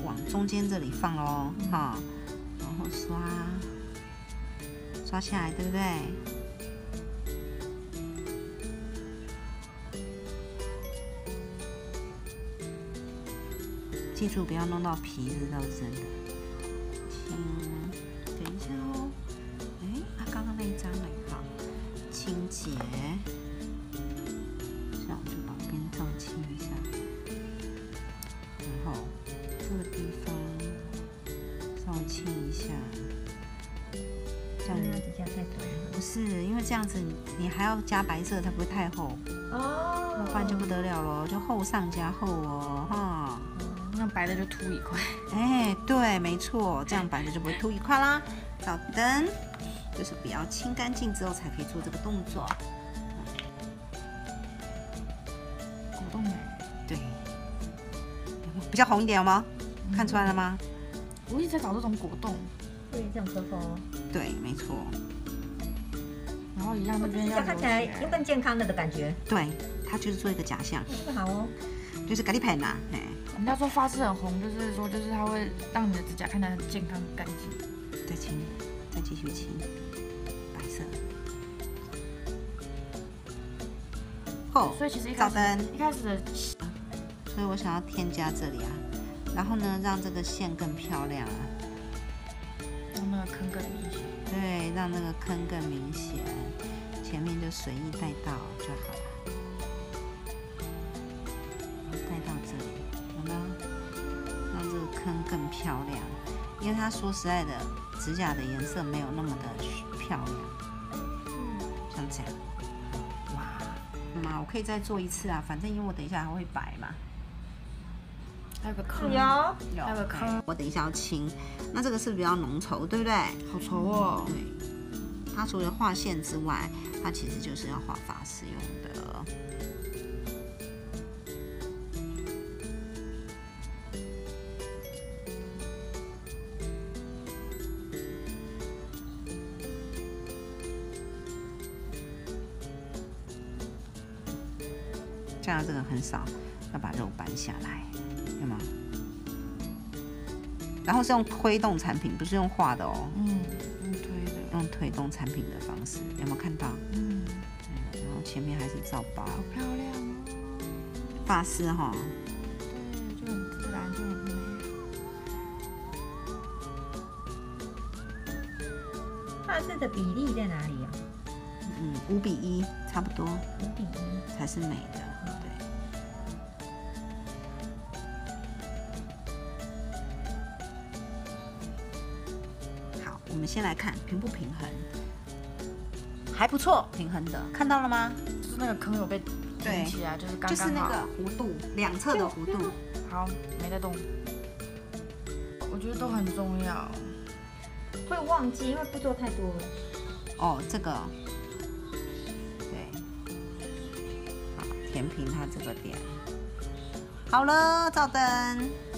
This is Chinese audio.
往中间这里放咯，哈，然后刷下来，对不对？记住不要弄到皮，这倒是真的。等一下哦，刚刚那一张呢？好，清洁，这样我就把边上清一下，然后这个地方稍微清一下。这样指甲太短了。 不是，因为这样子你还要加白色才不会太厚哦，不然就不得了咯，就厚上加厚哦，哈。 那白的就凸一块。 对，没错，这样白的就不会凸一块啦。照灯，就是不要清干净之后才可以做这个动作。 果冻对，比较红一点，有吗？看出来了吗？ 我一直在找这种果冻。 对，这种可否？ 对，没错。 然后一样那边要看起来又更健康了的感觉。 对，它就是做一个假象。 这个好哦。 就是咖喱片啦， 人家说发丝很红，就是说它会让你的指甲看起来很健康干净。 再清，再继续清，白色。 所以其实一开始的， 所以我想要添加这里啊，然后呢，让这个线更漂亮啊， 让那个坑更明显。 对，让那个坑更明显，前面就随意带到就好了。带到这里，有没有？让这个坑更漂亮，因为它说实在的，指甲的颜色没有那么的漂亮。像这样，哇，我可以再做一次啊，反正因为我等一下还会摆嘛。 还有个坑， 有， 还有个坑。 我等一下要清，那这个是比较浓稠，对不对？ 好稠哦。 对，它除了画线之外，它其实就是要画发丝用的。这样这个很少，要把肉搬下来，有吗？然后是用推动产品，不是用画的哦。 用推的， 用推动产品的方式，有没有看到？然后前面还是照包， 好漂亮哦。 发丝哈。 对，就很自然，就很美。 发丝的比例在哪里啊 ？5:1，差不多。 5:1 才是美的，对。好，我们先来看平不平衡，还不错，平衡的，看到了吗？ 就是那个坑有被顶起来，就是刚刚好。 就是那个弧度，两侧的弧度。 好，没在动。我觉得都很重要。 会忘记，因为步骤太多了。 哦，这个。填平它这个点，好了，照灯。